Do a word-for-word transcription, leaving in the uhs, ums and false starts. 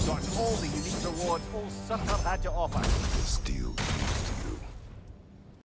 got all the unique rewards Old Sutter had to offer. The steel